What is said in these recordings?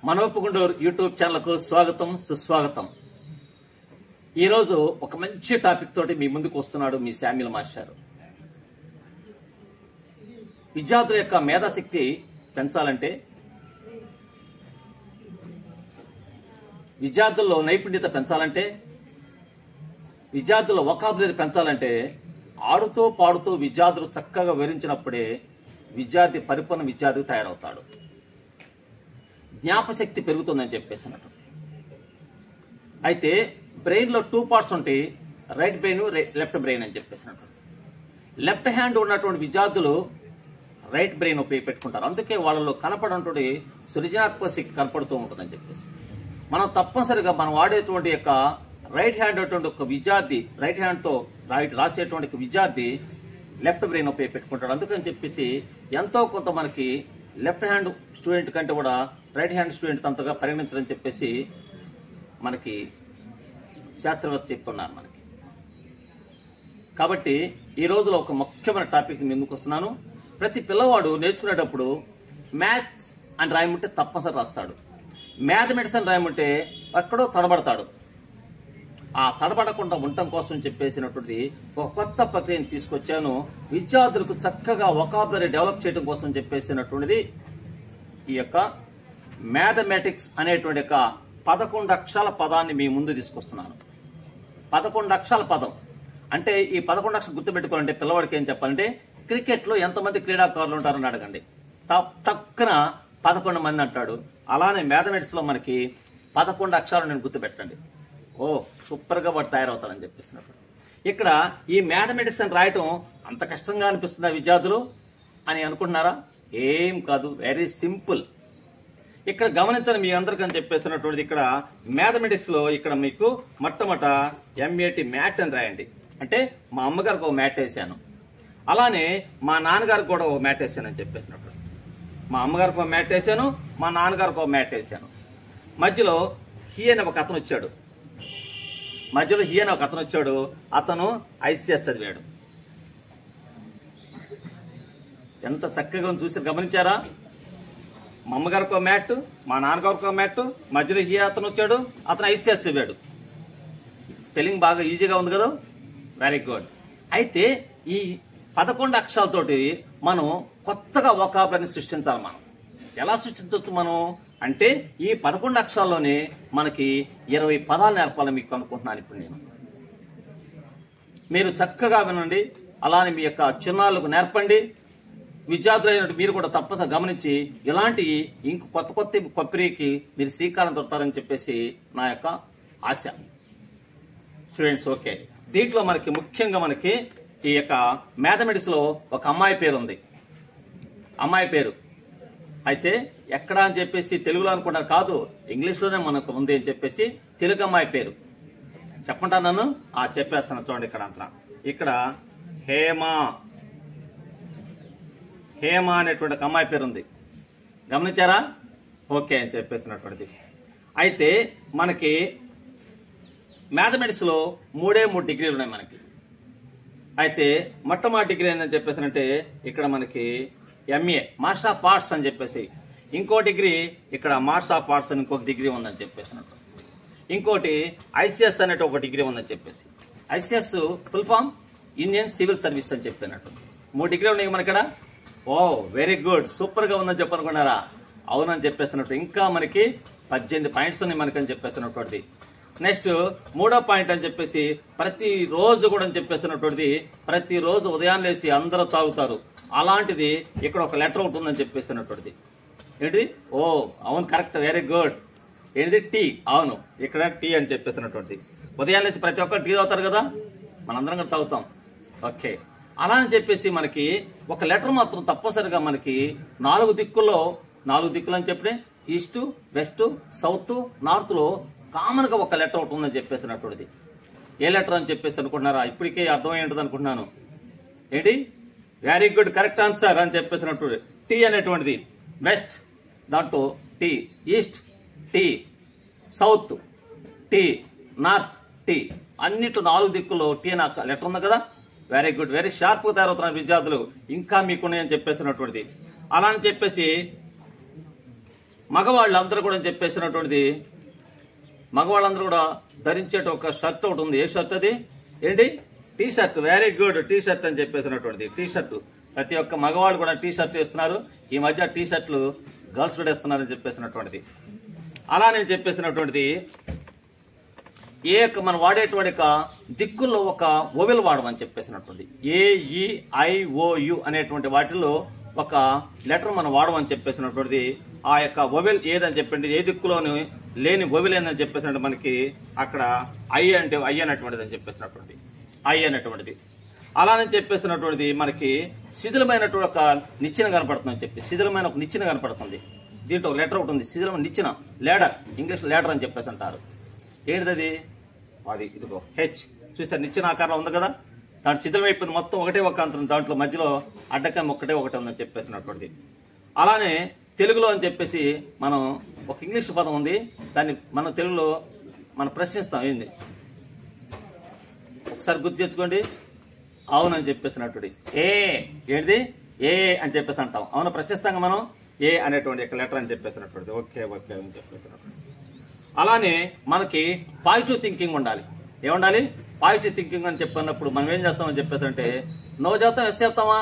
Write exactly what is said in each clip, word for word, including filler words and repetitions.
మనోపుగుండూరు YouTube ఛానల్కు స్వాగతం సుస్వాగతం. ఈరోజు ఒక మంచి టాపిక్ తోటి మీ ముందుకు వస్తున్నాడు మీ శామ్యుల్ మాస్టర్. విద్యార్థుల యొక్క మేధాశక్తి పెంచాలంటే, విద్యార్థుల్లో నైపుణ్యత పెంచాలంటే, విద్యార్థుల వొకాబులరీ పెంచాలంటే ఆడుతూ పాడుతూ విద్యార్థులు చక్కగా వివరించినప్పుడే విద్యార్థి పరిపూర్ణ విద్యార్థి తయారవుతాడు. జ్ఞాపశక్తి పెరుగుతుందని చెప్పేసి అన్నట్టు. అయితే బ్రెయిన్లో టూ పార్ట్స్ ఉంటాయి, రైట్ బ్రెయిన్ లెఫ్ట్ బ్రెయిన్ అని చెప్పేసినట్టు. లెఫ్ట్ హ్యాండ్ ఉన్నటువంటి విద్యార్థులు రైట్ బ్రెయిన్ ఉపయోగపెట్టుకుంటారు. అందుకే వాళ్ళలో కనపడేటువంటి సృజనాత్మక శక్తి కనపడుతూ ఉంటుందని చెప్పేసి మనం తప్పనిసరిగా మనం వాడేటువంటి యొక్క రైట్ హ్యాండ్ అటువంటి ఒక విద్యార్థి రైట్ హ్యాండ్తో రైట్ రాసేటువంటి విద్యార్థి లెఫ్ట్ బ్రెయిన్ ఉపయోగపెట్టుకుంటాడు. అందుకని చెప్పేసి ఎంతో కొంత మనకి లెఫ్ట్ హ్యాండ్ స్టూడెంట్ కంటే కూడా రైట్ హ్యాండ్ స్టూడెంట్ అంతగా పరిగణించడం చెప్పేసి మనకి శాస్త్రవేత్త చెప్తున్నారు మనకి. కాబట్టి ఈ రోజులో ఒక ముఖ్యమైన టాపిక్ ముందుకు వస్తున్నాను. ప్రతి పిల్లవాడు నేర్చుకునేటప్పుడు మ్యాథ్స్ అని రాయమంటే తప్పనిసరి రాస్తాడు, మ్యాథమెటిక్స్ అని రాయమంటే ఎక్కడో తడబడతాడు. ఆ తడబడకుండా ఉండటం కోసం చెప్పేసినటువంటి ఒక కొత్త ప్రక్రియను తీసుకొచ్చాను. విద్యార్థులకు చక్కగా వొకాబులరీ డెవలప్ చేయడం కోసం చెప్పేసినటువంటిది ఈ యొక్క మ్యాథమెటిక్స్ అనేటువంటి యొక్క పదకొండు అక్షరాల పదాన్ని మీ ముందు తీసుకొస్తున్నాను. పదకొండు అక్షరాల పదం అంటే ఈ పదకొండు అక్షరాలు గుర్తుపెట్టుకోవాలంటే పిల్లవాడికి ఏం చెప్పాలంటే, క్రికెట్ లో ఎంతమంది క్రీడాకారులు ఉంటారని అడగండి, తక్కువ పదకొండు మంది అంటాడు. అలానే మ్యాథమెటిక్స్ లో మనకి పదకొండు అక్షరాలు నేను గుర్తుపెట్టండి. ఓ సూపర్ గా వాడు తయారవుతారని చెప్పేసినప్పుడు ఇక్కడ ఈ మ్యాథమెటిక్స్ అని రాయటం అంత కష్టంగా అనిపిస్తుందా విద్యార్థులు అని అనుకుంటున్నారా? ఏం కాదు, వెరీ సింపుల్. ఇక్కడ గమనించండి మీ అందరికీ అని చెప్పేసినటువంటిది. ఇక్కడ మ్యాథమెటిక్స్ లో ఇక్కడ మీకు మొట్టమొదట ఎంఏటి మ్యాట్ అని రాయండి. అంటే మా అమ్మగారికి ఒక మ్యాట్ వేసాను, అలానే మా నాన్నగారికి కూడా ఒక మ్యాట్ వేసాను అని చెప్పేసినప్పుడు. మా అమ్మగారికి ఒక మ్యాట్ వేసాను, మా నాన్నగారికి ఒక మ్యాట్ వేసాను. మధ్యలో హీ అని ఒక అతను వచ్చాడు, మధ్యలో హీ అని ఒక అతను వచ్చాడు. అతను ఐసీఎస్ చదివాడు. ఎంత చక్కగా చూసి గమనించారా? మా అమ్మగారికి ఒక మ్యాట్, మా నాన్నగారికి ఒక మ్యాట్, మధ్యలో హీ అతను వచ్చాడు, అతను ఐసీఎస్ చదివాడు. స్పెల్లింగ్ బాగా ఈజీగా ఉంది కదా, వెరీ గుడ్. అయితే ఈ పదకొండు అక్షరాలతోటి మనం కొత్తగా వొకాబులరీని సృష్టించాలి. మనం ఎలా సృష్టించవచ్చు మనం అంటే, ఈ పదకొండు అక్షరాల్లోనే మనకి ఇరవై పదాలు నేర్పాలని మీకు అనుకుంటున్నాను ఇప్పుడు నేను. మీరు చక్కగా వినండి, అలానే మీ యొక్క చిన్నారులకు నేర్పండి. విద్యార్థులైనట్టు మీరు కూడా తప్పనిసరి గమనించి ఇలాంటి ఇంక కొత్త కొత్త ప్రక్రియకి మీరు శ్రీకారం చుడతారని చెప్పేసి నా యొక్క ఆశ. స్టూడెంట్స్ ఓకే, దీంట్లో మనకి ముఖ్యంగా మనకి ఈ యొక్క మ్యాథమెటిక్స్ లో ఒక అమ్మాయి పేరు ఉంది. అమ్మాయి పేరు అయితే ఎక్కడ అని చెప్పేసి తెలుగులో అనుకుంటారు, కాదు ఇంగ్లీష్లోనే మనకు ఉంది అని చెప్పేసి తెలుగు అమ్మాయి పేరు చెప్పంటా నన్ను ఆ చెప్పేస్తాను. చూడండి ఇక్కడ అంతా ఇక్కడ హేమ హేమ అనేటువంటి ఒక అమ్మాయి పేరు ఉంది, గమనించారా? ఓకే అని చెప్పేసినటువంటిది. అయితే మనకి మ్యాథమెటిక్స్ లో మూడే మూడు డిగ్రీలు ఉన్నాయి మనకి. అయితే మొట్టమొదటి డిగ్రీ ఏంటని చెప్పేసినంటే ఇక్కడ మనకి ఎంఏ మాస్టర్ ఆఫ్ ఆర్ట్స్ అని చెప్పేసి, ఇంకో డిగ్రీ ఇక్కడ మాస్టర్ ఆఫ్ ఆర్ట్స్ అని ఇంకొక డిగ్రీ ఉందని చెప్పేసినట్టు, ఇంకోటి ఐసీఎస్ అనేటి ఒక డిగ్రీ ఉందని చెప్పేసి. ICS full form Indian civil service అని చెప్పినట్టు మూడు డిగ్రీలు ఉన్నాయి మన ఇక్కడ. ఓ వెరీ గుడ్, సూపర్ గా ఉందని చెప్పనుకున్నారా? అవునని చెప్పేసినట్టు. ఇంకా మనకి పద్దెనిమిది పాయింట్స్ ఉన్నాయి మనకని చెప్పేసినటువంటిది. నెక్స్ట్ మూడో పాయింట్ అని చెప్పేసి ప్రతి రోజు కూడా అని చెప్పేసినటువంటిది, ప్రతి రోజు ఉదయాన్నే లేసి అందరూ తాగుతారు. అలాంటిది ఇక్కడ ఒక లెటర్ ఒకటి ఉందని చెప్పేసినటువంటిది. ఏంటి? ఓ అవును కరెక్ట్, వెరీ గుడ్. ఏంటిది? టీ. అవును, ఇక్కడ టీ అని చెప్పేసినటువంటి. ఉదయాన్నే లేచి ప్రతి ఒక్కరు టీ తాగుతారు కదా, మనందరం కూడా తాగుతాం. ఓకే, అలా అని చెప్పేసి మనకి ఒక లెటర్ మాత్రం తప్పనిసరిగా మనకి నాలుగు దిక్కుల్లో నాలుగు దిక్కులు అని చెప్పి ఈస్ట్ వెస్ట్ సౌత్ నార్త్ లో కామన్ గా ఒక లెటర్ ఒకటి ఉందని చెప్పేసినటువంటిది. ఏ లెటర్ అని చెప్పేసి అనుకుంటున్నారా? ఇప్పటికే అర్థమయ్యేది అనుకుంటున్నాను. ఏంటి? వెరీ గుడ్, కరెక్ట్ ఆన్సర్ అని చెప్పేసినట్టు. టీ అనేటువంటిది వెస్ట్, దాంట్లో T, east T, south T, north T, అన్నిట్లో నాలుగు దిక్కుల్లో టీ అనే లెటర్ ఉంది కదా. వెరీ గుడ్, వెరీ షార్ప్ గా తయారవుతున్నారు విద్యార్థులు. ఇంకా మీకున్నాయని చెప్పేసినటువంటిది. అలా అని చెప్పేసి మగవాళ్ళందరూ కూడా చెప్పేసినటువంటిది మగవాళ్ళందరూ కూడా ధరించేట ఒక షర్ట్ ఒకటి ఉంది. ఏ షర్ట్ అది? ఏంటి? T shirt. Very good, T shirt అని చెప్పేసినటువంటిది. టీ షర్ట్ ప్రతి ఒక్క మగవాళ్ళు కూడా టీ షర్ట్ వేస్తున్నారు. ఈ మధ్య టీ షర్ట్లు గర్ల్స్ కూడా వేస్తున్నారని చెప్పేసినటువంటిది. అలా నేను చెప్పేసినటువంటిది ఏ యొక్క మనం వాడేటువంటి యొక్క దిక్కుల్లో ఒక ఓవెల్ వాడమని చెప్పేసినటువంటి ఏఈఐఓయు అనేటువంటి వాటిల్లో ఒక లెటర్ మనం వాడమని చెప్పేసినటువంటిది. ఆ యొక్క ఓవెల్ ఏదని చెప్పండి, ఏ దిక్కులోని లేని ఓవెల్ ఏదని చెప్పేసినట్టు మనకి అక్కడ ఐ అంటే ఐ అనేటువంటిది అని చెప్పేసినటువంటిది. ఐ అనేటువంటిది అలానే చెప్పేసినటువంటిది మనకి శిథిలమైనటువంటి ఒక నిచ్చెన కనపడుతుందని చెప్పి శిథిలమైన ఒక నిచ్చెన కనపడుతుంది. దీంట్లో ఒక లెటర్ ఒకటి ఉంది, శిథిలమైన నిచ్చెన, లేడర్, ఇంగ్లీష్ లేడర్ అని చెప్పేసి అంటారు. ఏంటిది? అది ఇదిగో హెచ్. చూసారు నిచ్చెన ఆకారంలో ఉంది కదా, దాంట్లో శిథిలం అయిపోయింది మొత్తం. ఒకటే ఒక అంతరం, దాంట్లో మధ్యలో అడ్డకం ఒక్కటే ఒకటి ఉందని చెప్పేసినటువంటిది. అలానే తెలుగులో అని చెప్పేసి మనం ఒక ఇంగ్లీష్ పదం ఉంది, దాన్ని మనం తెలుగులో మనం ప్రశ్నిస్తాం. ఏంది? ఒకసారి గుర్తు తెచ్చుకోండి. అవునని చెప్పేసినటువంటి ఏ. ఏంటిది? ఏ అని చెప్పేసి అంటాం. అవును ప్రశ్నిస్తాం మనం ఏ అనేటువంటి ఒక లెటర్ అని చెప్పేసినటువంటిది. ఓకే ఓకే అని చెప్పేసినటువంటి. అలానే మనకి పాజిటివ్ థింకింగ్ ఉండాలి. ఏముండాలి? పాజిటివ్ థింకింగ్ అని చెప్పినప్పుడు మనం ఏం చేస్తామని చెప్పేసి అంటే నో చెప్తాం, ఎస్ చెప్తామా?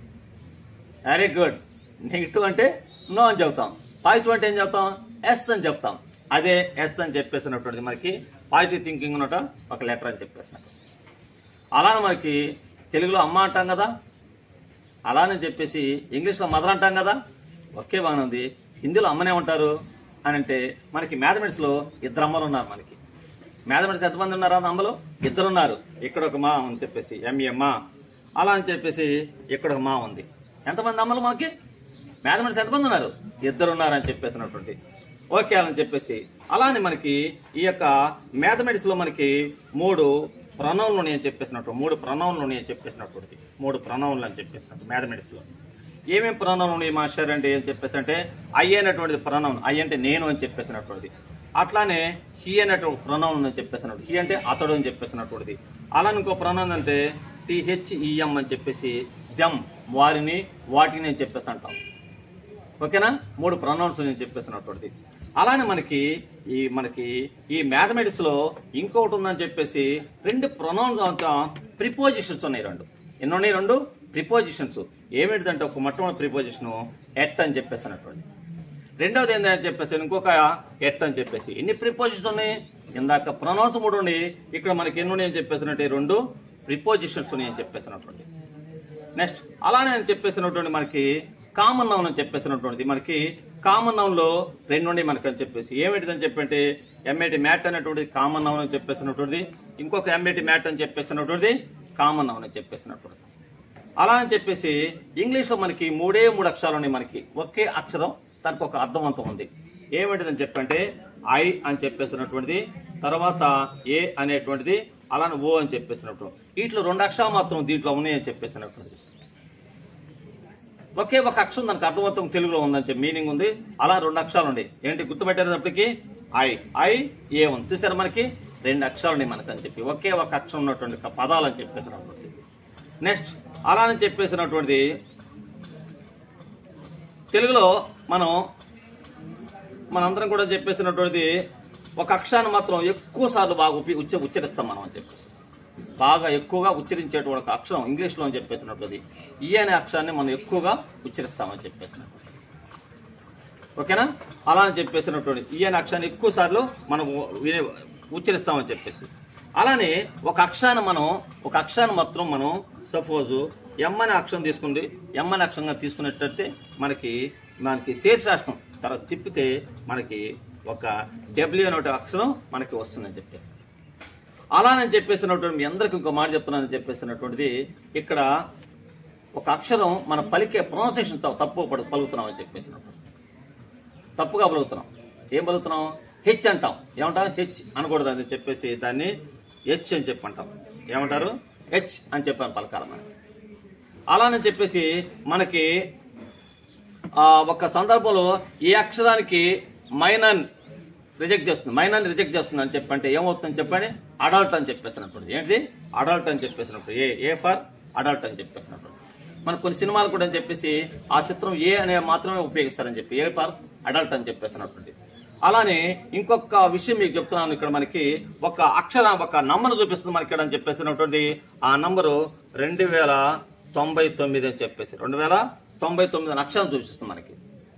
Very good. నెగిటివ్ అంటే నో అని చెప్తాం, పాజిటివ్ అంటే ఏం చెప్తాం? ఎస్ అని చెప్తాం. అదే ఎస్ అని చెప్పేసినటువంటిది మనకి పాజిటివ్ థింకింగ్ ఉన్నట ఒక లెటర్ అని చెప్పేసినట్టు. అలానే మనకి తెలుగులో అమ్మ అంటాం కదా, అలానే చెప్పేసి ఇంగ్లీష్లో మదర్ అంటాం కదా, ఒకే బాగానే ఉంది. హిందీలో అమ్మనే ఉంటారు అని అంటే మనకి మ్యాథమెటిక్స్లో ఇద్దరు అమ్మలు ఉన్నారు. మనకి మ్యాథమెటిక్స్ ఎంతమంది ఉన్నారు? అమ్మలు ఇద్దరు ఉన్నారు. ఇక్కడ ఒక మా అని చెప్పేసి ఎంఏ మా, అలా అని చెప్పేసి ఇక్కడ ఒక మా ఉంది. ఎంతమంది అమ్మలు మనకి? మ్యాథమెటిక్స్ ఎంతమంది ఉన్నారు? ఇద్దరు ఉన్నారు అని చెప్పేసినటువంటి. ఓకే అని చెప్పేసి అలానే మనకి ఈ యొక్క మ్యాథమెటిక్స్ లో మనకి మూడు ప్రణౌన్లు ఉన్నాయని చెప్పేసినట్టు మూడు ప్రణౌన్లు ఉన్నాయని చెప్పేసినటువంటి మూడు ప్రణౌన్లు అని చెప్పేసినట్టు మ్యాథమెటిక్స్ లో ఏమేమి ప్రణౌన్లు ఉన్నాయి మాస్టర్ అంటే ఏం చెప్పేసి అంటే ఐ అనేటువంటిది ప్రణౌన్. ఐ అంటే నేను అని చెప్పేసినటువంటిది. అట్లానే హీ అనేటువంటి ప్రణౌన్ అని చెప్పేసినట్టు. హీ అంటే అతడు అని చెప్పేసినటువంటిది. అలానే ఇంకో ప్రణౌన్ అంటే టిహెచ్ఈఎం అని చెప్పేసి దెమ్, వారిని, వాటిని అని చెప్పేసి అంటాం. ఓకేనా? మూడు ప్రొనౌన్స్ నేను చెప్పేసినటువంటిది. అలానే మనకి ఈ మనకి ఈ మ్యాథమెటిక్స్ లో ఇంకొకటి ఉందని చెప్పేసి రెండు ప్రొనౌన్స్ ప్రిపోజిషన్స్ ఉన్నాయి. రెండు ఎన్ని ఉన్నాయి? రెండు ప్రిపోజిషన్స్. ఏమిటిదంటే ఒక మొట్టమొదటి ప్రిపోజిషన్ ఎట్ అని చెప్పేసినటువంటిది. రెండవది ఏంటని చెప్పేసి ఇంకొక ఎట్ అని చెప్పేసి. ఎన్ని ప్రిపోజిషన్స్ ఉన్నాయి? ఇందాక ప్రొనౌన్స్ మూడు ఉన్నాయి, ఇక్కడ మనకి ఎన్ని ఉన్నాయని చెప్పేసినట్టు రెండు ప్రిపోజిషన్స్ ఉన్నాయని చెప్పేసినటువంటి. నెక్స్ట్ అలానే అని చెప్పేసినటువంటి మనకి కామన్ నౌన్ అని చెప్పేసినటువంటిది. మనకి కామన్ నౌన్ లో రెండు ఉండి మనకి అని చెప్పేసి ఏమిటిదని చెప్పంటే ఎంఏటి మ్యాట్ అనేటువంటిది కామన్ నౌన్ అని చెప్పేసినటువంటిది. ఇంకొక ఎంఏటి మ్యాట్ అని చెప్పేసినటువంటిది కామన్ నౌన్ అని చెప్పేసినటువంటిది. అలా అని చెప్పేసి ఇంగ్లీష్ లో మనకి మూడే మూడు అక్షరాలు ఉన్నాయి. మనకి ఒకే అక్షరం, దానికి ఒక అర్థవంతం ఉంది. ఏమిటిదని చెప్పంటే ఐ అని చెప్పేసినటువంటిది, తర్వాత ఏ అనేటువంటిది, అలానే ఓ అని చెప్పేసినటువంటి. వీటిలో రెండు అక్షరాలు మాత్రం దీంట్లో ఉన్నాయని చెప్పేసినటువంటిది. ఒకే ఒక అక్షరం దానికి అర్థవంతం తెలుగులో ఉందని చెప్పి మీనింగ్ ఉంది. అలా రెండు అక్షరాలు ఉన్నాయి. ఏంటి గుర్తుపెట్టేటప్పటికి ఐ ఐ ఏ ఉంది. చూసారు మనకి రెండు అక్షరాలు ఉన్నాయి మనకని చెప్పి ఒకే ఒక అక్షరం ఉన్నటువంటి పదాలు అని చెప్పేసినటువంటిది. నెక్స్ట్ అలానే చెప్పేసినటువంటిది తెలుగులో మనం మనందరం కూడా చెప్పేసినటువంటిది ఒక అక్షరాన్ని మాత్రం ఎక్కువ సార్లు బాగా ఉచ్చ ఉచ్చరిస్తాం మనం అని చెప్పేసి. బాగా ఎక్కువగా ఉచ్చరించేటువంటి ఒక అక్షరం ఇంగ్లీష్ లో అని చెప్పేసినటువంటిది ఈ అనే అక్షరాన్ని మనం ఎక్కువగా ఉచ్చరిస్తామని చెప్పేసినటువంటి. ఓకేనా? అలా అని చెప్పేసినటువంటి ఈ అనే అక్షరాన్ని ఎక్కువ సార్లు మనం ఉచ్చరిస్తామని చెప్పేసి. అలానే ఒక అక్షరాన్ని మనం ఒక అక్షరాన్ని మాత్రం మనం సపోజ్ ఎం అనే అక్షరం తీసుకుంది, ఎం అనే అక్షరంగా తీసుకున్నట్లయితే మనకి మనకి శీర్షాక్షరం తర్వాత తిప్పితే మనకి ఒక డబ్ల్యూ అనే అక్షరం మనకి వస్తుందని చెప్పేసి. అలానని చెప్పేసినటువంటి మీ అందరికి ఇంకో మాట చెప్తున్నానని చెప్పేసినటువంటిది ఇక్కడ ఒక అక్షరం మనం పలికే ప్రొనౌన్సియేషన్ తప్పు పలుకుతున్నాం అని చెప్పేసినటువంటి. తప్పుగా పలుకుతున్నాం. ఏం పలుకుతున్నాం? హెచ్ అంటాం. ఏమంటారు? హెచ్ అనకూడదు అని చెప్పేసి దాన్ని హెచ్ అని చెప్పి అంటాం. ఏమంటారు? హెచ్ అని చెప్పాను పలకాలి మనకి. అలానని చెప్పేసి మనకి ఒక సందర్భంలో ఈ అక్షరానికి మైనన్ రిజెక్ట్ చేస్తుంది, మైనన్ రిజెక్ట్ చేస్తుంది అని చెప్పంటే ఏమవుతుందని చెప్పండి అడల్ట్ అని చెప్పేసినప్పుడు. ఏంటిది? అడల్ట్ అని చెప్పేసినప్పుడు ఏ ఏ ఫర్ అడల్ట్ అని చెప్పేసినప్పుడు. మనకు కొన్ని సినిమాలు కూడా అని చెప్పేసి ఆ చిత్రం ఏ అనే మాత్రమే ఉపయోగిస్తారని చెప్పి ఏ ఫర్ అడల్ట్ అని చెప్పేసి అన్నటువంటి. అలానే ఇంకొక విషయం మీకు చెప్తున్నాను. ఇక్కడ మనకి ఒక అక్షరం ఒక నంబర్ చూపిస్తుంది మనకి ఇక్కడ అని చెప్పేసినటువంటి ఆ నంబరు రెండు వేల తొంభై తొమ్మిది అని చెప్పేసి రెండు వేల తొంభై తొమ్మిది అని అక్షరం చూపిస్తుంది మనకి.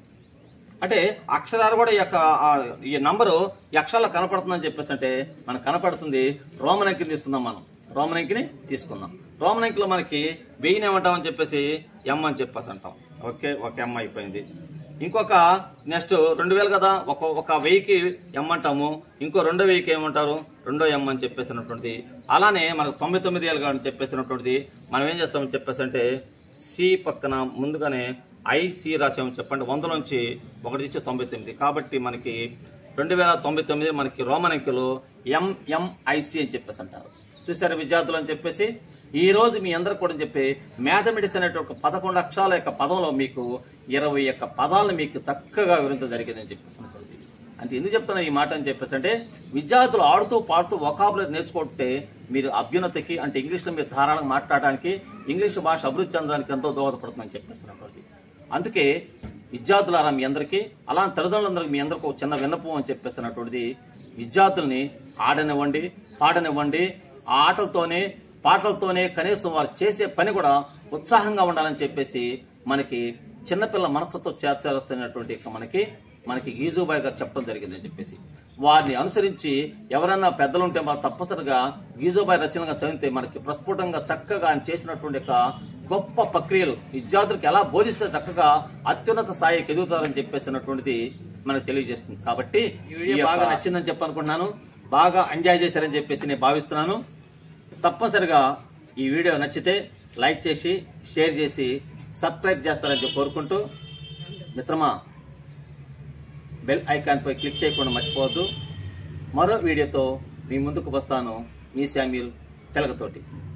అంటే అక్షరాలు కూడా ఈ యొక్క ఈ నంబరు ఈ అక్షరాలు కనపడుతుందని చెప్పేసి అంటే మనకు కనపడుతుంది. రోమన్ అంకిని తీసుకుందాం, మనం రోమన్ అంకిని తీసుకుందాం. రోమన్ అంకిలో మనకి వెయ్యిని ఏమంటాం అని చెప్పేసి ఎం అని చెప్పేసి అంటాం. ఓకే, ఒక ఎం అయిపోయింది. ఇంకొక నెక్స్ట్ రెండు వేలు కదా, ఒక ఒక వెయ్యికి ఎం అంటాము, ఇంకో రెండో వెయ్యికి ఏమంటారు, రెండో ఎం అని చెప్పేసినటువంటిది. అలానే మనకు తొంభై తొమ్మిది ఏళ్ళు అని చెప్పేసినటువంటిది మనం ఏం చేస్తామని చెప్పేసి అంటే సి పక్కన ముందుగానే ఐసి రాసామని చెప్పండి. వందలోంచి ఒకటి తీసి తొంభై తొమ్మిది కాబట్టి మనకి రెండు వేల తొంభై తొమ్మిది మనకి రోమన్ అంకెలు ఎంఎంఐసి అని చెప్పేసి అంటారు. చూసారు విద్యార్థులు అని చెప్పేసి ఈ రోజు మీ అందరికి కూడా చెప్పి మ్యాథమెటిక్స్ అనేటువంటి ఒక పదకొండు అక్షరాల యొక్క పదంలో మీకు ఇరవై యొక్క పదాలను మీకు చక్కగా వివరించడం జరిగిందని చెప్పేసి అనుకోండి. అంటే ఎందుకు చెప్తున్నా ఈ మాట అని చెప్పేసి అంటే విద్యార్థులు ఆడుతూ పాడుతూ వొకాబులరీ నేర్చుకుంటే మీరు అభ్యున్నతికి అంటే ఇంగ్లీష్లో మీరు ధారాళంగా మాట్లాడడానికి ఇంగ్లీష్ భాష అభివృద్ధి చెందడానికి ఎంతో దోహదపడుతుందని చెప్పేసి అనుకోండి. అందుకే విద్యార్థులారా మీ అందరికీ అలా తల్లిదండ్రులందరికీ మీ అందరికీ ఒక చిన్న విన్నపం అని చెప్పేసినటువంటిది విద్యార్థుల్ని ఆడనివ్వండి, పాడనివ్వండి. ఆ ఆటలతోనే పాటలతోనే కనీసం వారు చేసే పని కూడా ఉత్సాహంగా ఉండాలని చెప్పేసి మనకి చిన్నపిల్లల మనసుతో చేస్తున్నటువంటి మనకి మనకి గీజుబాయ్ గారు చెప్పడం జరిగిందని చెప్పేసి వారిని అనుసరించి ఎవరైనా పెద్దలు ఉంటే వారు తప్పనిసరిగా గీజుబాయ్ రచనగా చదివితే మనకి ప్రస్ఫుటంగా చక్కగా ఆయన చేసినటువంటి యొక్క గొప్ప ప్రక్రియలు విద్యార్థులకు ఎలా బోధిస్తే చక్కగా అత్యున్నత స్థాయికి ఎదుగుతారని చెప్పేసినటువంటిది మనకు తెలియజేస్తుంది. కాబట్టి ఈ వీడియో బాగా నచ్చిందని చెప్పనుకుంటున్నాను, బాగా ఎంజాయ్ చేశారని చెప్పేసి నేను భావిస్తున్నాను. తప్పనిసరిగా ఈ వీడియో నచ్చితే లైక్ చేసి షేర్ చేసి సబ్స్క్రైబ్ చేస్తారని కోరుకుంటూ మిత్రమా బెల్ ఐకాన్ పై క్లిక్ చేయకుండా మర్చిపోవద్దు. మరో వీడియోతో మీ ముందుకు వస్తాను. మీ శామ్యూల్ తెలగతోటి.